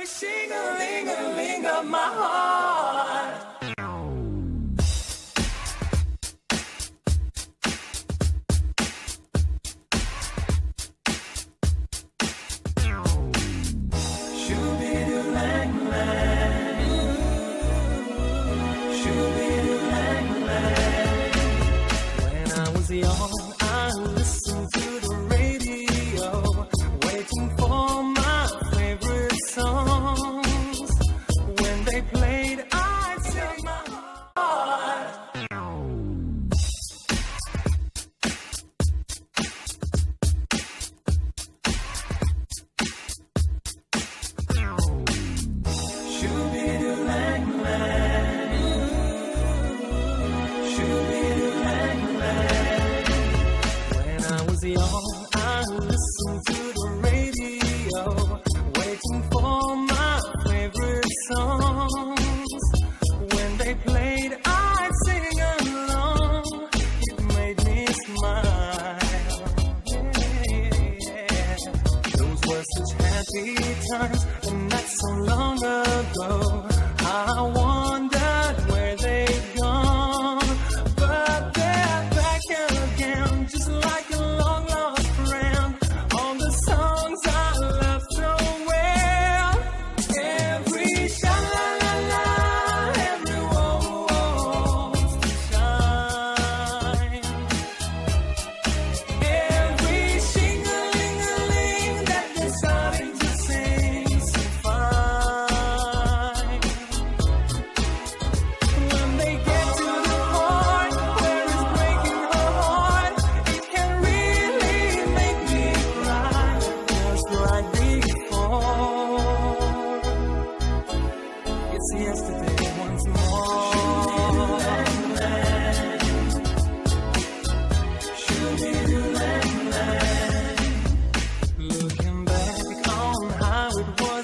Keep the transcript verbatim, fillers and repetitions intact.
shing-a-ling-a-ling of my heart. Young, I listened to the radio, waiting for my favorite songs. When they played, I'd sing my heart. Shoo-be-doo-lang-lang, shoo-be-doo-lang-lang. Young, I listened to the radio, waiting for my favorite songs. When they played, I'd sing along. It made me smile. Yeah. Those were such happy times, and not so long ago. I wondered where they'd gone, but they're back again, just like a yesterday once more. Shoo-be-doo-lang-lang. Looking back on how it was.